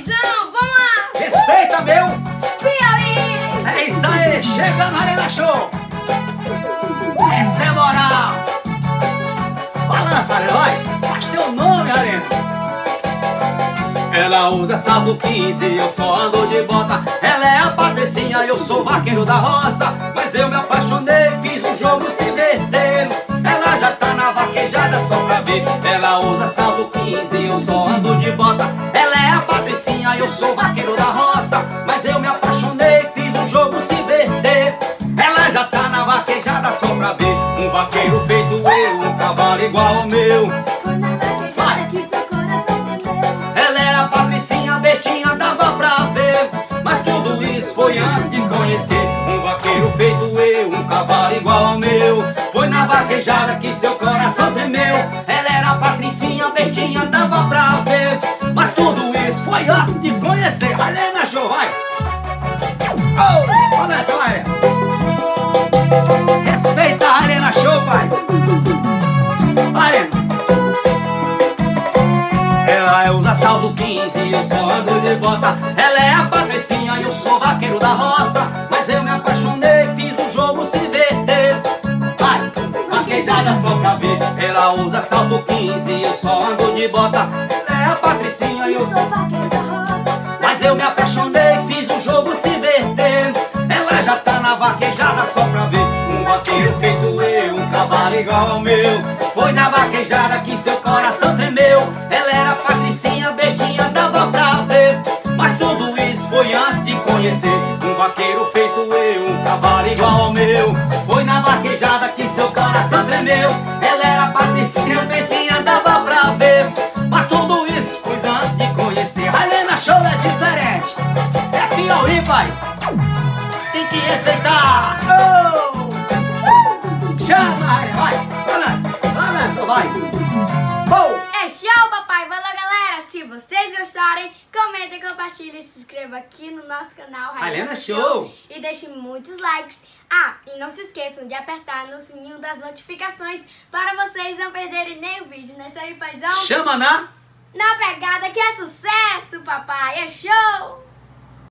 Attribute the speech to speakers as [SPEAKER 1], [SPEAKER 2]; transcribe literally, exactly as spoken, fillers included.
[SPEAKER 1] paizão, vamos lá!
[SPEAKER 2] Respeita, meu!
[SPEAKER 1] Piauí!
[SPEAKER 2] É isso aí, chega na Arena Show! Essa é moral! Balança, Arena, vai! Faz teu nome, Arena! Ela usa salto quinze, eu só ando de bota. Ela é a Patricinha, eu sou vaqueiro da roça. Mas eu me apaixonei, fiz um jogo se verter. Ela já tá na vaquejada só pra ver. Ela usa salto quinze, eu só ando de bota. Ela é a Patricinha, eu sou vaqueiro da roça. Mas eu me apaixonei, fiz um jogo se verter. Ela já tá na vaquejada só pra ver. Um vaqueiro feito eu, um cavalo igual ao meu. Bestinha dava pra ver, mas tudo isso foi antes de conhecer. Um vaqueiro feito eu, um cavalo igual ao meu. Foi na vaquejada que seu coração tremeu. Ela era a Patricinha, bestinha dava pra ver, mas tudo isso foi antes de conhecer. Arena Show, vai! Oh, olha essa, vai! Respeita a Arena Show, pai! Arena! Ela usa saldo quinze, eu só ando de bota. Ela é a Patricinha, eu sou vaqueiro da roça. Mas eu me apaixonei, fiz um jogo se verter. Vai, vaquejada só pra ver. Ela usa saldo quinze, eu só ando de bota. Ela é a Patricinha, eu sou vaqueiro da roça. Mas eu me apaixonei, fiz um jogo se verter. Ela já tá na vaquejada só pra ver. Um vaqueiro feito eu, um cavalo igual ao meu. Foi na vaquejada que seu coração tremeu. Ela era Patricinha, bestinha dava pra ver, mas tudo isso foi antes de conhecer. Um vaqueiro feito eu, um cavalo igual ao meu. Foi na vaquejada que seu coração tremeu. Ela era Patricinha, bestinha dava pra ver, mas tudo isso foi antes de conhecer. A Arena Show é diferente, é Piauí, pai. Tem que respeitar. Oh! Chama, vai, balança, balança, vai. Oh!
[SPEAKER 1] É show, papai! Valeu, galera! Se vocês gostarem, comentem, compartilhem, se inscrevam aqui no nosso canal
[SPEAKER 2] Arena Show
[SPEAKER 1] e deixem muitos likes. Ah, e não se esqueçam de apertar no sininho das notificações para vocês não perderem nenhum vídeo. Não é isso aí, paizão?
[SPEAKER 2] Chama na...
[SPEAKER 1] Na pegada que é sucesso, papai! É show!